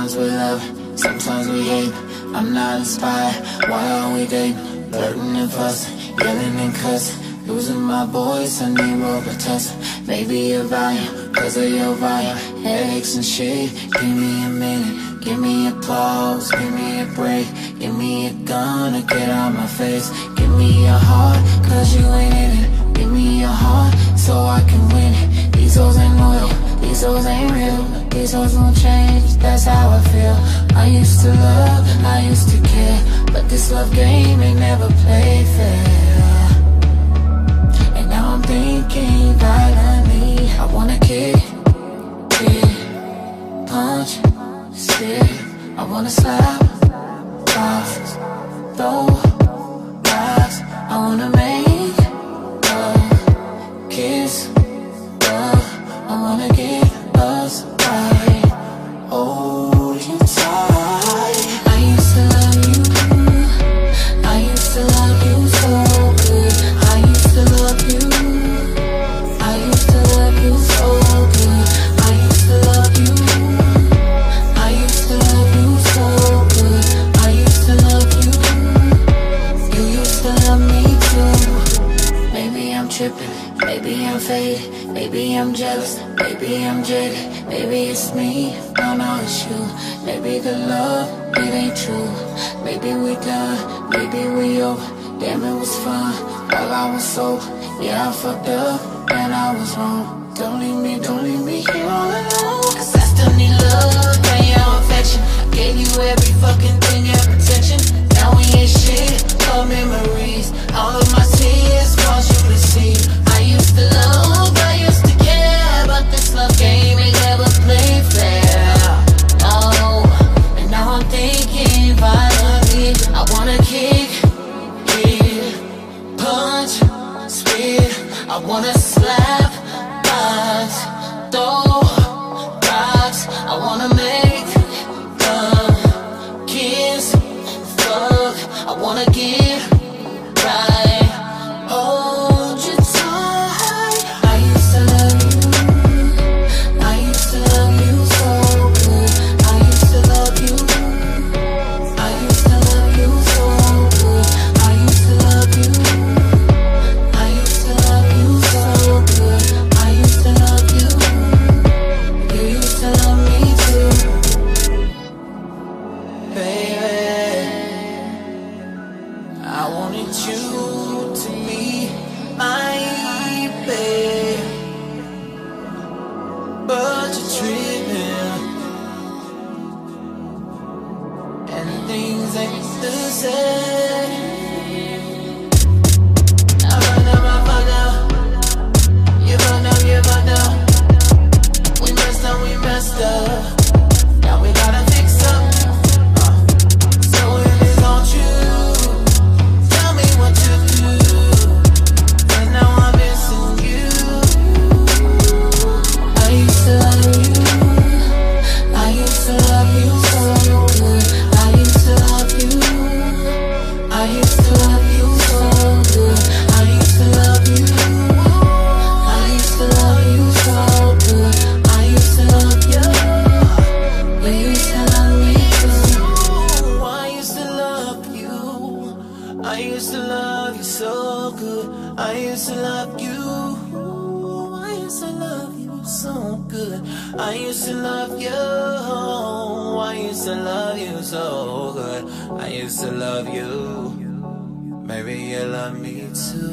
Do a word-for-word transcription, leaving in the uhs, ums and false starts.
Sometimes we love, sometimes we hate. I'm not inspired, why are we dating? Flirting and fussing, yelling and cussing. Losing my voice, I need Robitussin. Maybe you're volume, cause of your volume. Headaches and shit, give me a minute. Give me applause, give me a break. Give me a gun to get out my face. Give me your heart, cause you ain't in it. Give me your heart, so I can win it. These hoes ain't loyal, these hoes ain't real. These hoes won't change, that's how I feel. I used to love, I used to care, but this love game ain't never played fair. And now I'm thinking violently. I wanna kick, kick, punch, spit. I wanna slap, box, throw rocks. I wanna make love, kiss, love. I wanna get us right, hold you tight. I used to love you, I used to love you so good. I used to love you, I used to love you so good. I used to love you, I used to love you so good. I used to love you, you used to love me too. Maybe I'm tripping, maybe I'm faded, maybe I'm jealous, maybe I'm jaded. Maybe it's me, no, no, it's you. Maybe the love, it ain't true. Maybe we done, maybe we over. Damn, it was fun, while I was sober. Yeah, I fucked up, and I was wrong. Don't leave me, don't leave me here all alone. Cause I still need love, and your affection. I gave you every fucking thing, your protection. Now we ain't shit, but memories. All of my tears, want you to see. I used to love, I used to care, but this love game ain't never played fair. Oh, and now I'm thinking violently. I wanna kick, hit, punch, spit. I wanna slap, box, throw rocks. I wanna make love, kiss, fuck. I wanna get right, hold you tight. I used to love you, I used to love you so good. I used to love you, I used to love you so good. I used to love you, I used to love you so good. I used to love you, you used to love me too. Baby, I wanted you to be my babe, but you're tripping, and things ain't the same. I run up, I fucked up. You fucked up, you fucked up. We messed up, we messed up. Now we gotta fix up. uh, So if it's on you, tell me what to do. And now I'm missing you. I used to love you, I used to love you so good. I used to love you, I used to love you so good. I used to love you, I used to love you so good. I used to love you, you used to love me too. I used to love you, I used to love you so good. I used to love you, I used to love you so good. I used to love you, I used to love you so good. I used to love you, maybe you love me too.